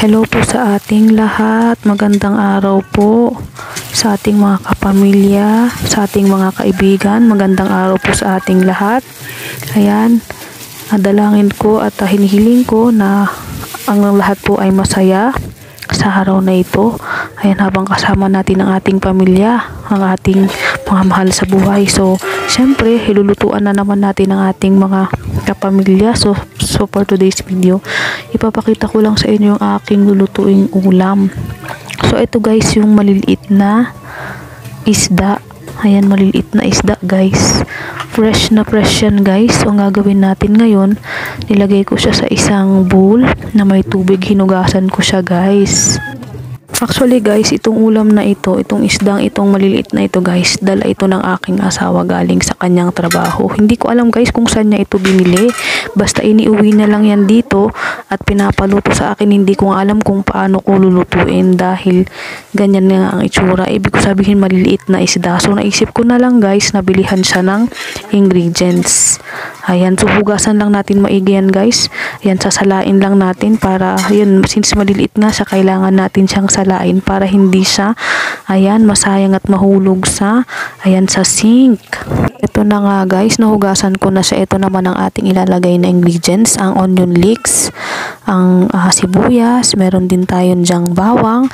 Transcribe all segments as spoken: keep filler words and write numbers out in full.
Hello po sa ating lahat. Magandang araw po sa ating mga kapamilya, sa ating mga kaibigan. Magandang araw po sa ating lahat. Ayan, nadalangin ko at uh, hinihiling ko na ang lahat po ay masaya sa araw na ito. Ayan, habang kasama natin ang ating pamilya, ang ating mga mahal sa buhay. So, syempre, hilulutuan na naman natin ang ating mga kapamilya. So, so for today's video, ipapakita ko lang sa inyo yung aking lulutuing ulam. So, ito guys, yung maliliit na isda. Ayan, maliliit na isda guys. Fresh na fresh yan guys. So, ang gagawin natin ngayon, nilagay ko siya sa isang bowl na may tubig. Hinugasan ko siya guys. Actually guys, itong ulam na ito, itong isdang itong maliliit na ito guys, dala ito ng aking asawa galing sa kanyang trabaho. Hindi ko alam guys kung saan niya ito binili. Basta iniuwi na lang yan dito at pinapaluto sa akin. Hindi ko alam kung paano ko lulutuin dahil ganyan nga ang itsura. Ibig ko sabihin maliliit na isda. So naisip ko na lang guys, nabilihan siya ng ingredients. Ayan, so hugasan lang natin maigi yan guys. Ayan, sasalain lang natin para, yun, since maliliit nga siya, kailangan natin siyang salain para hindi siya, ayan, masayang at mahulog sa, ayan, sa sink. Ito na nga guys, nahugasan ko na siya. Ito naman ang ating ilalagay na ingredients, ang onion leeks, ang uh, sibuyas, meron din tayong dyang bawang.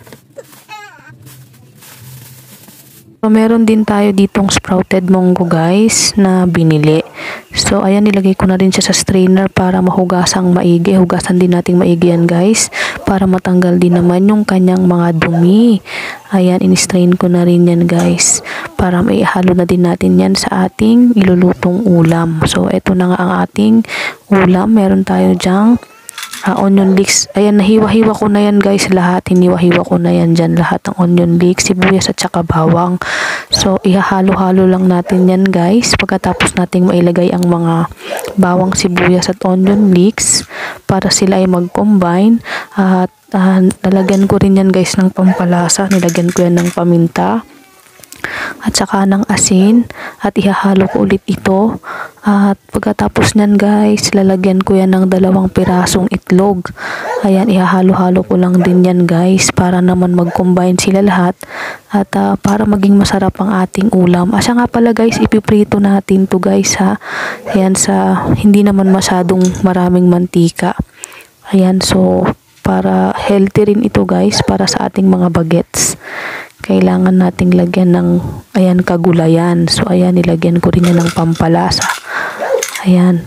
So, meron din tayo ditong sprouted munggo guys na binili. So, ayan, nilagay ko na rin siya sa strainer para mahugasang maigi. Hugasan din nating maigi yan guys para matanggal din naman yung kanyang mga dumi. Ayan, in-strain ko na rin yan guys para maihalo na din natin yan sa ating ilulutong ulam. So, eto na nga ang ating ulam. Meron tayo dyang Uh, onion leeks. Ayan, nahiwa-hiwa ko na yan guys lahat. Hiniwa-hiwa ko na yan dyan lahat ng onion leeks, sibuyas at saka bawang. So, ihahalo-halo lang natin yan guys. Pagkatapos nating mailagay ang mga bawang, sibuyas at onion leeks para sila ay mag-combine. At uh, nalagyan ko rin yan guys ng pampalasa. Nilagyan ko yan ng paminta at saka ng asin at ihahalo ko ulit ito. At pagkatapos nyan guys, lalagyan ko yan ng dalawang pirasong itlog. Ayan, ihahalo-halo ko lang din yan guys para naman mag-combine sila lahat at uh, para maging masarap ang ating ulam. Asya nga pala guys, ipiprito natin to guys ha. Ayan, sa hindi naman masyadong maraming mantika. Ayan, so para healthy rin ito guys para sa ating mga bagets. Kailangan nating lagyan ng, ayan, kagulayan. So, ayan, nilagyan ko rin yan ng pampalasa. Ayan.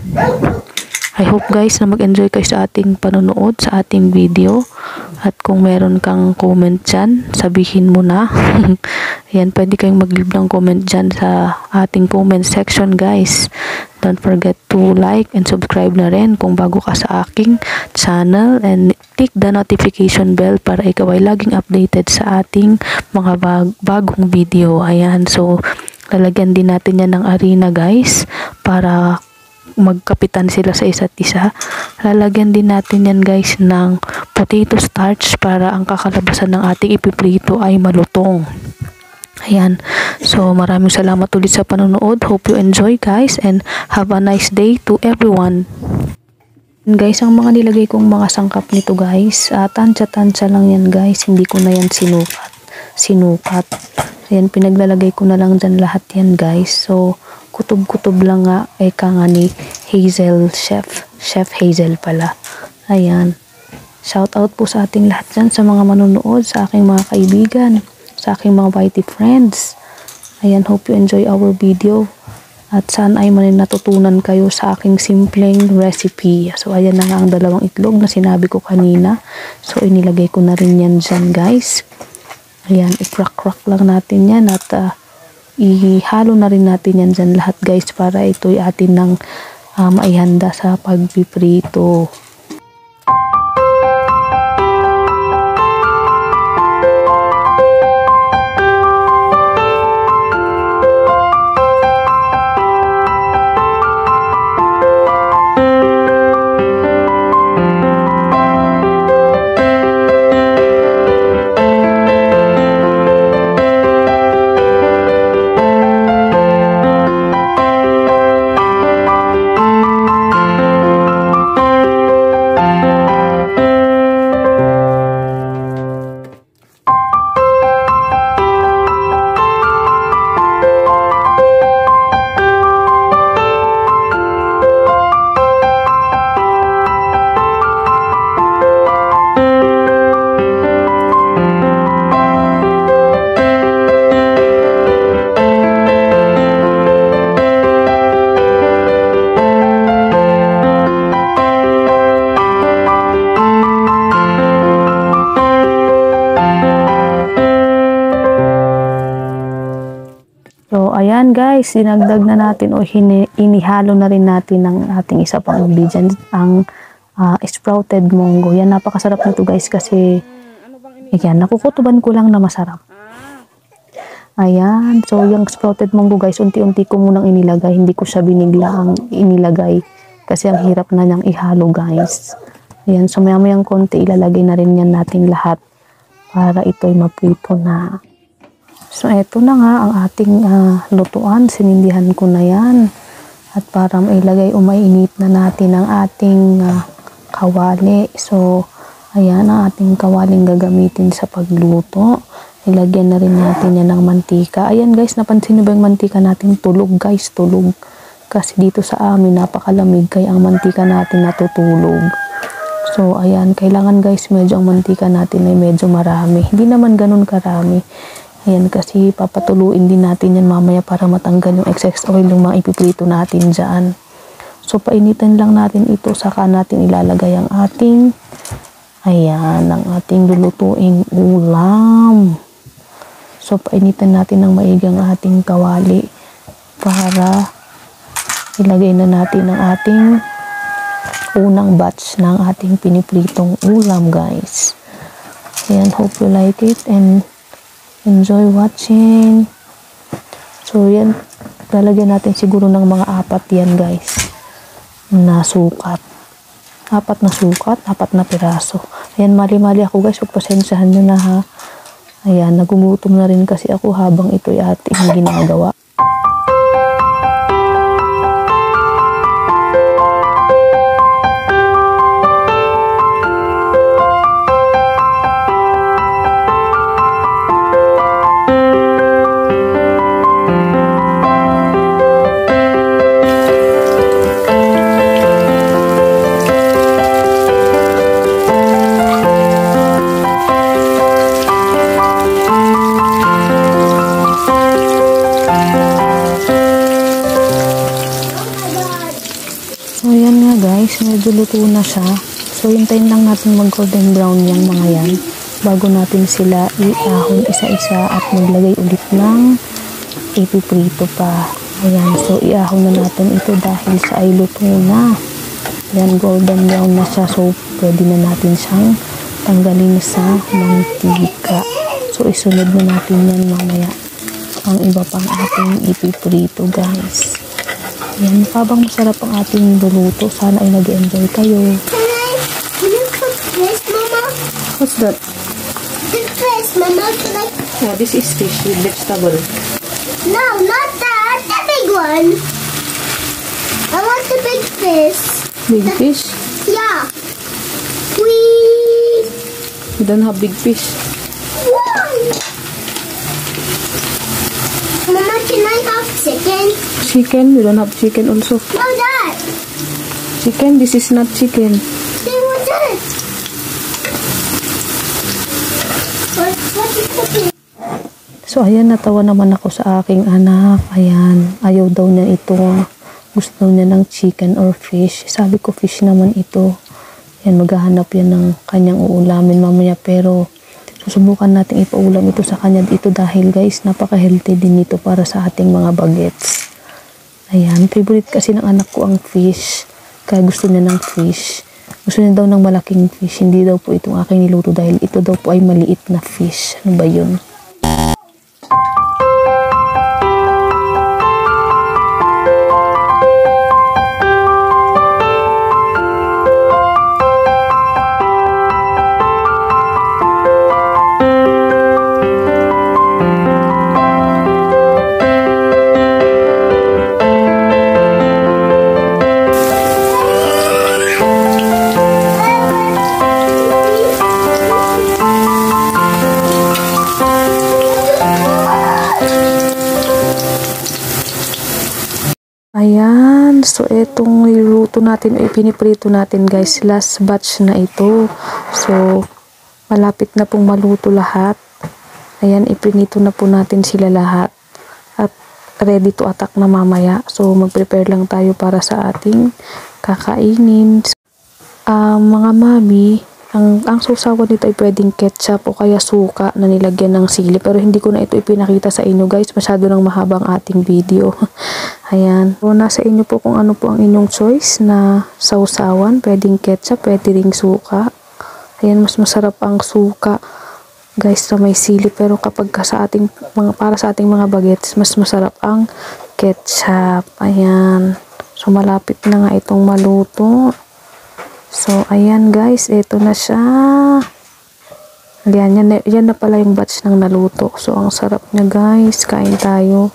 I hope guys na mag-enjoy kayo sa ating panonood, sa ating video. At kung meron kang comment dyan, sabihin mo na. Ayan, pwede kayong mag-leave ng comment dyan sa ating comment section guys. Don't forget to like and subscribe na rin kung bago ka sa aking channel, and click the notification bell para ikaw ay laging updated sa ating mga bag bagong video. Ayan, so lalagyan din natin yan ng arena guys para magkapitan sila sa isa't isa. Lalagyan din natin yan guys ng potato starch para ang kakalabasan ng ating ipiprito ay malutong. Ayan, so maraming salamat ulit sa panonood. Hope you enjoy guys and have a nice day to everyone. Guys, ang mga nilagay kong mga sangkap nito guys, uh, tansya-tansya lang yan guys, hindi ko na yan sinukat sinukat. Ayan, pinaglalagay ko na lang dyan lahat yan guys. So kutob-kutob lang nga, eka nga ni Hazel Chef Chef Hazel pala. Ayan, shout out po sa ating lahat dyan, sa mga manonood, sa aking mga kaibigan, sa aking mga whitey friends. Ayan, hope you enjoy our video at sana ay man natutunan kayo sa aking simpleng recipe. So ayan na nga ang dalawang itlog na sinabi ko kanina. So inilagay ko na rin yan dyan guys. Ayan, i-crack-crack lang natin yan at uh, ihalo na rin natin yan dyan lahat guys para ito'y atin ng uh, maihanda sa pagpiprito. guys, dinagdag na natin o hini, inihalo na rin natin ng ating isa pang ingredients, ang uh, sprouted munggo. Yan, napakasarap nito guys kasi ayan, nakukutuban ko lang na masarap. Ayan, so yung sprouted munggo guys, unti-unti ko munang inilagay. Hindi ko siya binigla ang inilagay kasi ang hirap na niyang ihalo guys. Ayan, so maya-mayang konti ilalagay na rin yan natin lahat para ito'y maprito na. So, eto na nga ang ating uh, lutuan. Sinindihan ko na yan. At para mailagay o mainit na natin ang ating uh, kawali. So, ayan ang ating kawaling gagamitin sa pagluto. Ilagyan na rin natin yan ng mantika. Ayan guys, napansin nyo ba yung mantika natin? Tulog guys, tulog. Kasi dito sa amin, napakalamig kaya ang mantika natin natutulog. So, ayan, kailangan guys, medyo ang mantika natin ay medyo marami. Hindi naman ganun karami. Ayan, kasi papatuluin din natin yan mamaya para matanggal yung excess oil yung mga ipiprito natin dyan. So, painitan lang natin ito, saka natin ilalagay ang ating, ayan, ang ating lulutuing ulam. So, painitan natin ng maigi ang ating kawali para ilagay na natin ang ating unang batch ng ating pinipritong ulam, guys. Ayan, hope you like it and enjoy watching. So, yan. Lalagyan natin siguro ng mga apat yan, guys. Na sukat. Apat na sukat, apat na piraso. Ayan, mali-mali ako, guys. Pagpasensyahan nyo na, ha. Ayan, nagugutom na rin kasi ako habang ito'y ating ginagawa. So, yan nga guys, medyo luto na siya. So, hintayin lang natin mag-golden brown yung mga yan bago natin sila iahon isa-isa at maglagay ulit ng ipiprito pa. Ayan, so iahon na natin ito dahil sa ay luto na. Ayan, golden brown na siya. So, pwede na natin siyang tanggalin sa mantika. So, isunod na natin yan mamaya ang iba pang ating ipiprito guys. Yan, habang masarap ang ating luluto, sana ay nag-enjoy kayo. Can you cook this, Mama? What's that? This fish, Mama. Can I? Yeah, this is fish with vegetable. No, not that. The big one. I want the big fish. Big fish? Yeah. Whee! You don't have big fish. Why? Mama, can I have chicken? Chicken? You don't have chicken also. No, that. Chicken? This is not chicken. Then what's it? What, what is cooking? So, ayan, natawa naman ako sa aking anak. Ayan, ayaw daw niya ito. Gusto daw niya ng chicken or fish. Sabi ko, fish naman ito. Ayan, maghahanap yan ng kanyang uulamin mamaya. Pero, susubukan natin ipaulam ito sa kanya dito dahil guys, napaka-healthy din ito para sa ating mga bagets. Ayan, favorite kasi ng anak ko ang fish. Kaya gusto niya ng fish. Gusto niya daw ng malaking fish. Hindi daw po itong aking niluto dahil ito daw po ay maliit na fish. Ano ba yun? Ayan, so itong niluto natin o ipiniprito natin guys, last batch na ito. So, malapit na pong maluto lahat. Ayan, ipinito na po natin sila lahat. At ready to attack na mamaya. So, mag-prepare lang tayo para sa ating kakainin. Uh, mga mami, Ang, ang sausawan nito ay pwedeng ketchup o kaya suka na nilagyan ng sili. Pero hindi ko na ito ipinakita sa inyo guys. Masyado nang mahabang ating video. Ayan. So, nasa inyo po kung ano po ang inyong choice na sausawan. Pwedeng ketchup, pwede ring suka. Ayan, mas masarap ang suka guys na may sili. Pero kapag ka sa ating, mga, para sa ating mga bagets, mas masarap ang ketchup. Ayan. So, malapit na nga itong maluto. So, ayan guys, ito na siya. Ayan, yan, yan na pala yung batch ng naluto. So, ang sarap niya guys. Kain tayo.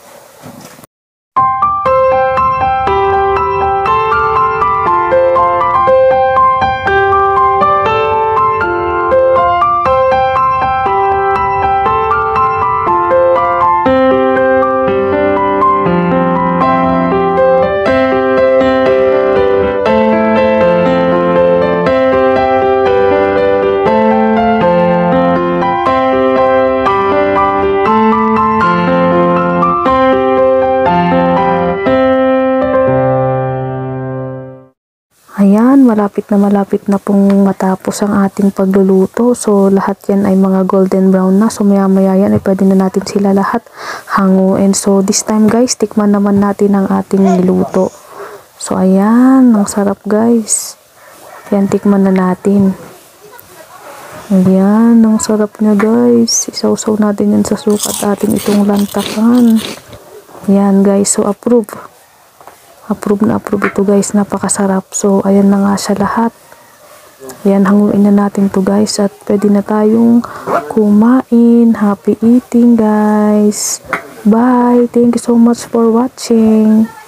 Ayan, malapit na malapit na pong matapos ang ating pagluluto. So, lahat yan ay mga golden brown na. So, maya maya yan ay pwede na natin sila lahat hanguin. So, this time guys, tikman naman natin ang ating niluto. So, ayan, ang sarap guys. Yan, tikman na natin. Ayan, ang sarap niya guys. Isawsaw natin yan sa suka at ating itong lantakan. Ayan guys, so approve. Approve na approve ito guys, napakasarap. So, ayan na nga siya lahat. Ayan, hanguin na natin to guys at pwede na tayong kumain. Happy eating guys. Bye. Thank you so much for watching.